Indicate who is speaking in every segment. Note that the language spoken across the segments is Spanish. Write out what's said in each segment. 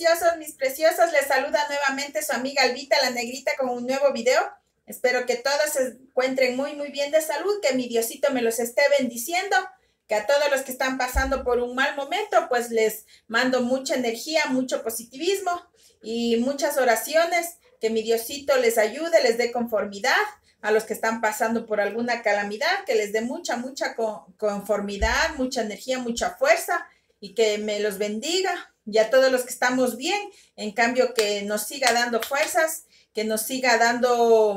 Speaker 1: mis preciosos, les saluda nuevamente su amiga Albita, la negrita, con un nuevo video. Espero que todos se encuentren muy bien de salud, que mi Diosito me los esté bendiciendo, que a todos los que están pasando por un mal momento, pues les mando mucha energía, mucho positivismo y muchas oraciones, que mi Diosito les ayude, les dé conformidad. A los que están pasando por alguna calamidad, que les dé mucha conformidad, mucha energía, mucha fuerza, y que me los bendiga. Y a todos los que estamos bien, en cambio, que nos siga dando fuerzas, que nos siga dando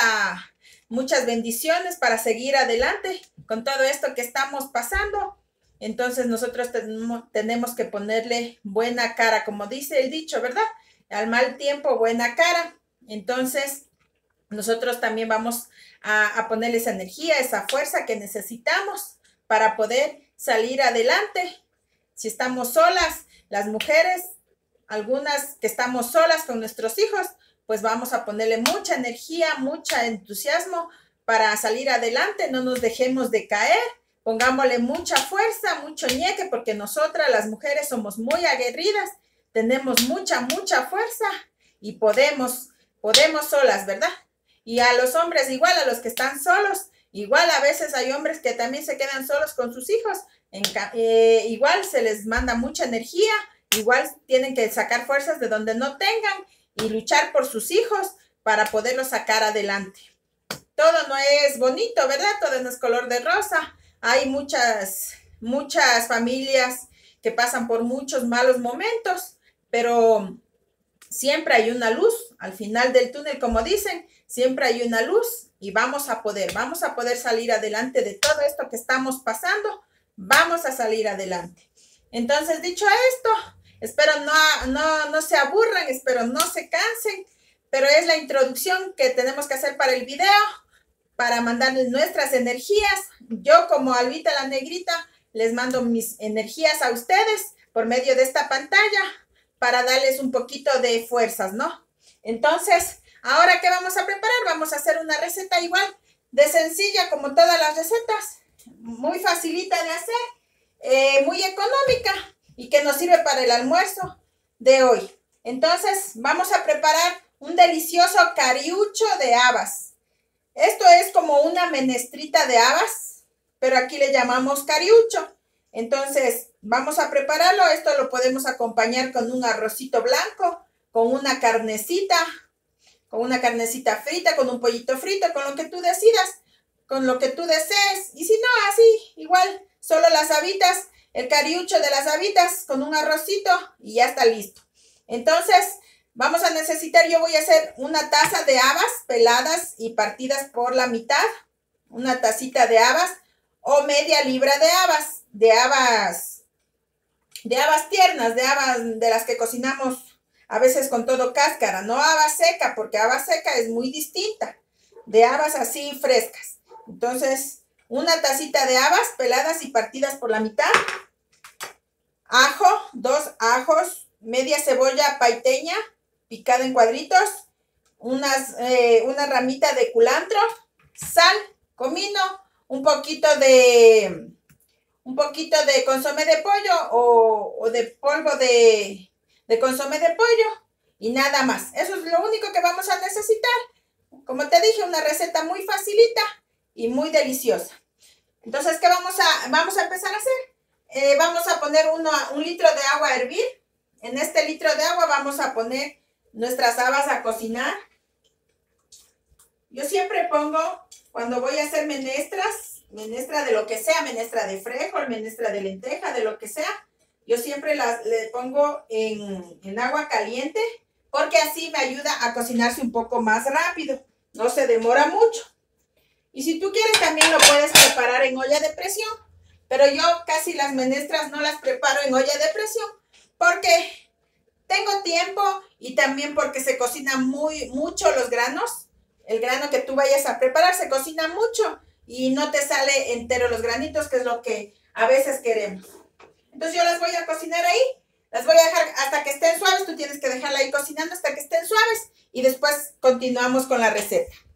Speaker 1: muchas bendiciones para seguir adelante con todo esto que estamos pasando. Entonces nosotros tenemos que ponerle buena cara, como dice el dicho, ¿verdad? Al mal tiempo, buena cara. Entonces nosotros también vamos a ponerle esa energía, esa fuerza que necesitamos para poder salir adelante. Si estamos solas, las mujeres, algunas que estamos solas con nuestros hijos, pues vamos a ponerle mucha energía, mucho entusiasmo para salir adelante. No nos dejemos de caer, pongámosle mucha fuerza, mucho ñeque, porque nosotras las mujeres somos muy aguerridas, tenemos mucha fuerza y podemos solas, ¿verdad? Y a los hombres igual, a los que están solos, igual a veces hay hombres que también se quedan solos con sus hijos, igual se les manda mucha energía, igual tienen que sacar fuerzas de donde no tengan y luchar por sus hijos para poderlos sacar adelante. Todo no es bonito, ¿verdad? Todo no es color de rosa. Hay muchas familias que pasan por muchos malos momentos, pero siempre hay una luz al final del túnel, como dicen, siempre hay una luz y vamos a poder salir adelante de todo esto que estamos pasando. Vamos a salir adelante. Entonces, dicho esto, espero no se aburran, espero no se cansen, pero es la introducción que tenemos que hacer para el video, para mandarles nuestras energías. Yo, como Albita la negrita, les mando mis energías a ustedes por medio de esta pantalla para darles un poquito de fuerzas, ¿no? Entonces, ahora, ¿qué vamos a preparar? Vamos a hacer una receta igual de sencilla como todas las recetas, muy facilita de hacer, muy económica y que nos sirve para el almuerzo de hoy. Entonces, vamos a preparar un delicioso cariucho de habas. Esto es como una menestrita de habas, pero aquí le llamamos cariucho. Entonces, vamos a prepararlo. Esto lo podemos acompañar con un arrocito blanco, con una carnecita frita, con un pollito frito, con lo que tú decidas, con lo que tú desees. Y si no, así, igual, solo las habitas, el cariucho de las habitas con un arrocito y ya está listo. Entonces, vamos a necesitar, yo voy a hacer una taza de habas peladas y partidas por la mitad, una tacita de habas o media libra de habas tiernas, de habas de las que cocinamos a veces con todo cáscara, no haba seca, porque haba seca es muy distinta, de habas así frescas. Entonces, una tacita de habas peladas y partidas por la mitad, ajo, 2 ajos, media cebolla paiteña picada en cuadritos, una ramita de culantro, sal, comino, un poquito de consomé de pollo o de polvo de consomé de pollo y nada más. Eso es lo único que vamos a necesitar. Como te dije, una receta muy facilita y muy deliciosa. Entonces, ¿qué vamos a empezar a hacer? Vamos a poner un litro de agua a hervir. En este litro de agua vamos a poner nuestras habas a cocinar. Yo siempre pongo, cuando voy a hacer menestra de lo que sea, menestra de frijol, menestra de lenteja, de lo que sea, yo siempre le pongo en agua caliente, porque así me ayuda a cocinarse un poco más rápido, no se demora mucho. Y si tú quieres también lo puedes preparar en olla de presión, pero yo casi las menestras no las preparo en olla de presión, porque tengo tiempo y también porque se cocina mucho los granos. El grano que tú vayas a preparar se cocina mucho y no te sale entero los granitos, que es lo que a veces queremos. Entonces yo las voy a cocinar ahí, las voy a dejar hasta que estén suaves. Tú tienes que dejarla ahí cocinando hasta que estén suaves y después continuamos con la receta.